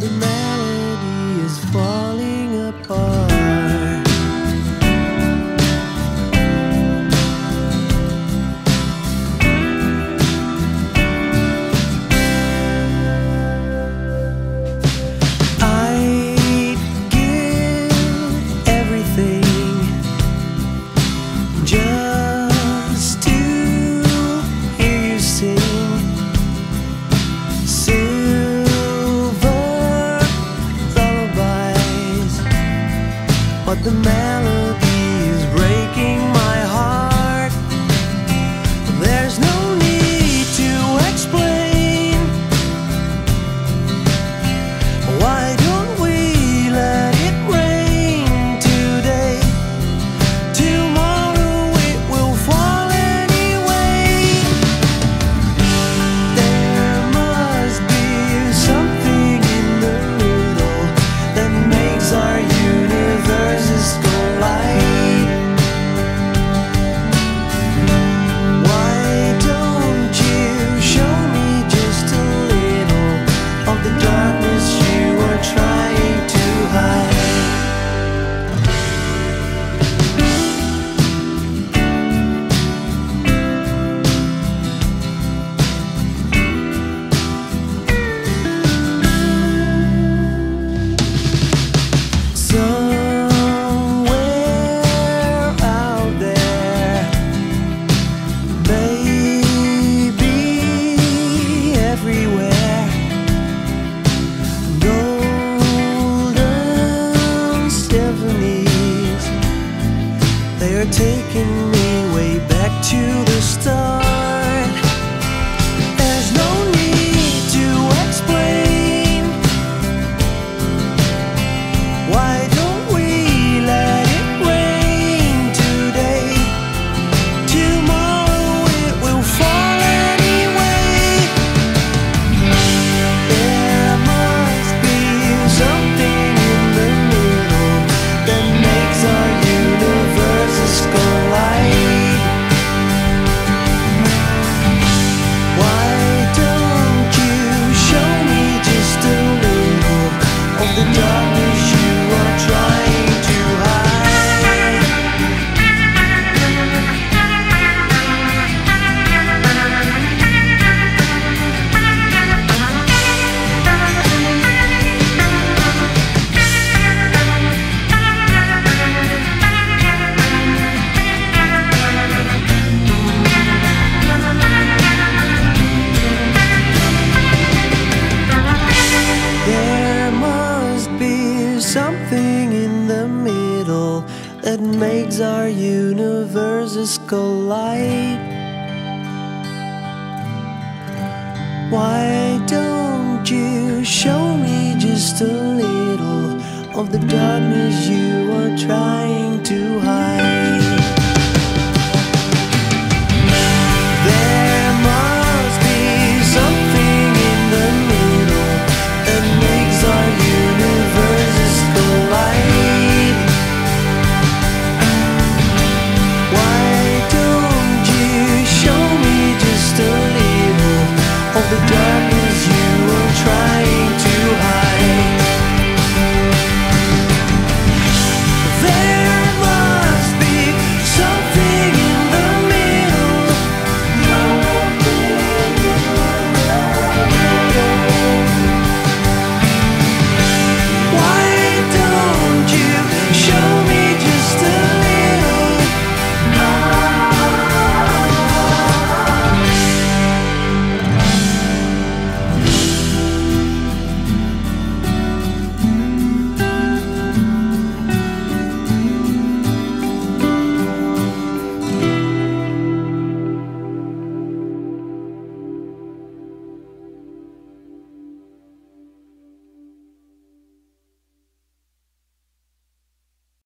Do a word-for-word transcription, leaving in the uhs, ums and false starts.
the melody is falling apart. I'd give everything just to hear you sing. Silver lullabies, but the melody is breaking my heart. There's no need to explain. Why don't we let it rain today? Tomorrow it will fall anyway. There must be something in the middle that makes our universes collide. Why don't you show me just a little of the darkness you are trying to hide? Somewhere out there, maybe everywhere, golden symphonies, they are taking me way back to the start. There's no need to explain. Why don't we let it rain today? Tomorrow it will fall anyway. There must be something in the middle that makes our universes collide. Why don't you show me just a little of the darkness you are trying to hide? There must be something in the middle that makes our universes collide. Why don't you show me just a little of the darkness you